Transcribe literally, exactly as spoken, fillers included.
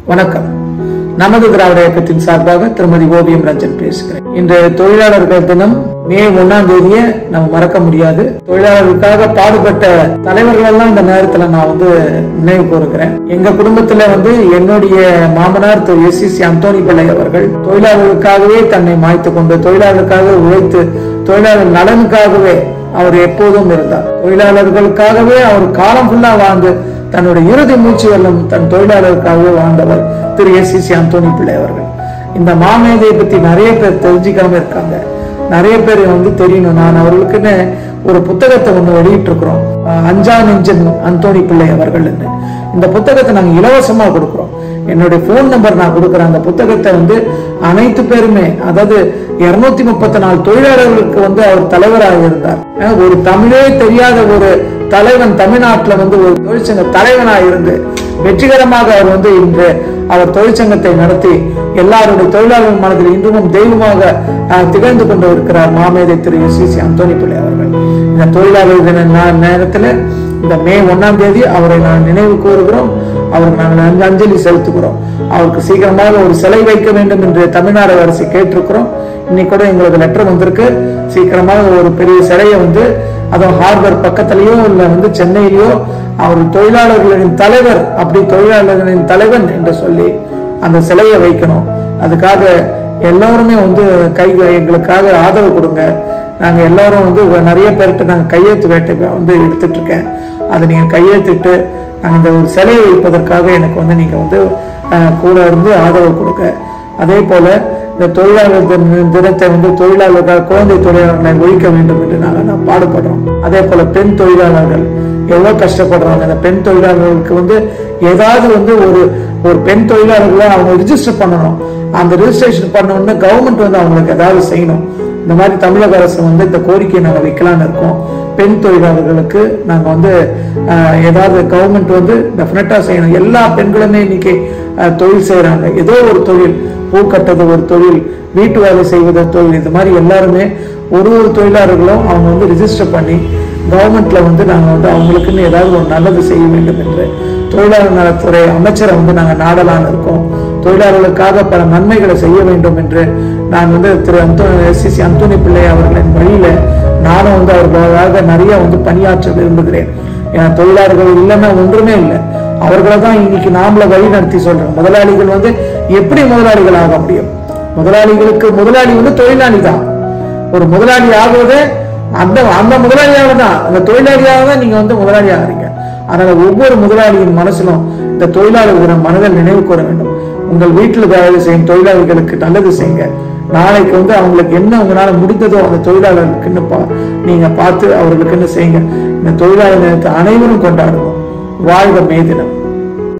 வணக்கம். நமது திராவிட இயக்கத்தின் சார்பாக திருமதி ஓவியம் ரஞ்சன் பேசுகிறேன். இன்று தொழிலாளர்கள் தினம். மே ஒன்னாம் தேதியை நம்ம மறக்க முடியாது. தொழிலாளர்களுக்காக பாடுபட்ட தலைவர்கள் எல்லாம் இந்த நேரத்துல நான் வந்து நினைவு கூறுகிறேன். எங்க குடும்பத்துல வந்து என்னுடைய மாமனார் திரு எஸ் சி அந்தோணி பிள்ளை அவர்கள் தொழிலாளர்களுக்காகவே தன்னை மாய்த்து கொண்டு தொழிலாளர்களுக்காக உழைத்து தொழிலாளர் நலனுக்காகவே அவர் எப்போதும் இருந்தார். தொழிலாளர்களுக்காகவே அவர் காலம் ஃபுல்லா வாழ்ந்து தன்னுடைய இறுதி மூச்சு வெல்லும் தன் தொழிலாளருக்காகவே வாழ்ந்தவர் திரு எஸ் சி அந்தோணி பிள்ளை அவர்கள். இந்த மாமேதையை பத்தி நிறைய பேர் தெரிஞ்சுக்காம இருக்காங்க. நிறைய பேர் வந்து தெரியணும். நான் அவர்களுக்குன்னு ஒரு புத்தகத்தை ஒண்ணு வெளியிட்டு இருக்கிறோம், அஞ்சா நெஞ்சன் அந்தோணி பிள்ளை அவர்கள். இந்த புத்தகத்தை நாங்க இலவசமா கொடுக்கிறோம். என்னுடைய போன் நம்பர் நான் கொடுக்குறேன். அந்த புத்தகத்தை வந்து அனைத்து பேருமே, அதாவது இருநூத்தி முப்பத்தி நாலு தொழிலாளர்களுக்கு வந்து அவர் தலைவராக இருந்தார். ஒரு தமிழே தெரியாத ஒரு தலைவன் தமிழ்நாட்டுல வந்து ஒரு தொழிற்சங்க தலைவனாக இருந்து வெற்றிகரமாக அவர் வந்து இன்று அவர் தொழிற்சங்கத்தை நடத்தி எல்லாருடைய தொழிலாளர்கள் மனதில் இன்றும் தெய்வமாக திகழ்ந்து கொண்டு இருக்கிறார் மாமேதை திரு எஸ் சி அந்தோணி பிள்ளை அவர்கள். இந்த தொழிலாளர் தின நேரத்துல இந்த மே ஒன்னாம் தேதி அவரை நான் நினைவு கூறுகிறோம். அவருக்கு நாங்கள் அஞ்சலி செலுத்துகிறோம். அவருக்கு சீக்கிரமாக ஒரு சிலை வைக்க வேண்டும் என்று தமிழ்நாடு அரசு கேட்டிருக்கிறோம். இன்னைக்கு கூட எங்களுக்கு லெட்டர் வந்திருக்கு. சீக்கிரமாக ஒரு பெரிய சிலையை வந்து அதுவும் ஹார்பர் பக்கத்திலேயோ இல்ல வந்து சென்னையிலயோ அவர் தொழிலாளர்களின் தலைவர், அப்படி தொழிலாளர்களின் தலைவன் என்று சொல்லி அந்த சிலையை வைக்கணும். அதுக்காக எல்லாருமே வந்து கை எங்களுக்காக ஆதரவு கொடுங்க. நாங்க எல்லாரும் வந்து நிறைய பேர்கிட்ட நாங்க கையெழுத்து வேட்டை வந்து எடுத்துட்டு இருக்கேன். அதை நீங்க கையெழுத்திட்டு நாங்க இந்த ஒரு சிலையை வைப்பதற்காக எனக்கு வந்து நீங்க வந்து கூட இருந்து ஆதரவு கொடுங்க. அதே போல இந்த தொழிலாளர் தினத்தை வந்து தொழிலாளர்கள் குழந்தை தொழிலாளர்களை ஒழிக்க வேண்டும் என்று நாங்கள் பாடுபடுறோம். அதே போல பெண் தொழிலாளர்கள் எவ்வளவு கஷ்டப்படுறாங்க. அந்த பெண் தொழிலாளர்களுக்கு வந்து ஏதாவது வந்து ஒரு ஒரு பெண் தொழிலாளர்களை அவங்க ரிஜிஸ்டர் பண்ணணும். அந்த ரிஜிஸ்ட்ரேஷன் பண்ணணும்னு கவர்மெண்ட் வந்து அவங்களுக்கு ஏதாவது செய்யணும். இந்த மாதிரி தமிழக அரசு வந்து இந்த கோரிக்கையை நாங்கள் வைக்கலான்னு இருக்கோம். பெண் தொழிலாளர்களுக்கு நாங்கள் வந்து ஏதாவது கவர்மெண்ட் வந்து டெஃபினட்டா செய்யணும். எல்லா பெண்களுமே இன்னைக்கு தொழில் செய்யறாங்க. ஏதோ ஒரு தொழில், பூ கட்டுறது ஒரு தொழில், வீட்டு வேலை செய்வது தொழில், இந்த மாதிரி எல்லாருமே ஒரு ஒரு தொழிலாளர்களும் அவங்க வந்து ரிஜிஸ்டர் பண்ணி கவர்மெண்ட்ல வந்து நாங்கள் வந்து அவங்களுக்குன்னு ஏதாவது ஒரு நல்லது செய்ய வேண்டும் என்று தொழிலாளர் நலத்துறை அமைச்சரை வந்து நாங்கள் நாடலான்னு இருக்கோம். தொழிலாளர்களுக்காக பல நன்மைகளை செய்ய வேண்டும் என்று நான் வந்து திரு அந்தோ எஸ் சி அந்தோணி பிள்ளை அவர்களின் வழியில நானும் வந்து அவர்களுக்காக நிறைய வந்து பணியாற்ற விரும்புகிறேன். ஏன்னா தொழிலாளர்கள் இல்லைன்னா ஒன்றுமே இல்லை. அவர்களை தான் இன்னைக்கு நாமள வழி நடத்தி சொல்றோம். முதலாளிகள் வந்து எப்படி முதலாளிகள் ஆக முடியும்? முதலாளிகளுக்கு முதலாளி வந்து தொழிலாளி தான். ஒரு முதலாளி ஆகுவதே அந்த அந்த முதலாளியாக தான், அந்த தொழிலாளியாக தான் நீங்க வந்து முதலாளி ஆகிறீங்க. அதனால ஒவ்வொரு முதலாளியின் மனசிலும் இந்த தொழிலாளர் தினம் மனதில் நினைவு கூற வேண்டும். உங்கள் வீட்டில் வேலை செய்யும் தொழிலாளர்களுக்கு நல்லது செய்யுங்க. நாளைக்கு வந்து அவங்களுக்கு என்ன உங்களால முடிந்ததோ அந்த தொழிலாளர்களுக்குன்னு பா நீங்க பார்த்து அவர்களுக்குன்னு செய்யுங்க. இந்த தொழிலாளர் தினத்தை அனைவரும் கொண்டாடுவோம். வாழ்க மே தினம்.